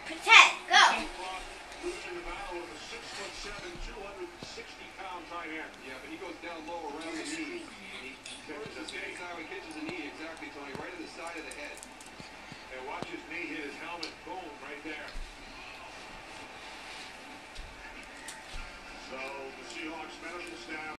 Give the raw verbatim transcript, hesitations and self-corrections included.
Ten, go. Losing the battle with a six foot seven, two hundred sixty pound tight end. Yeah, but he goes down low around the knee. He catches anytime he catches a knee, exactly, Tony, right in the side of the head. And watch his knee hit his helmet. Boom, right there. So the Seahawks medical staff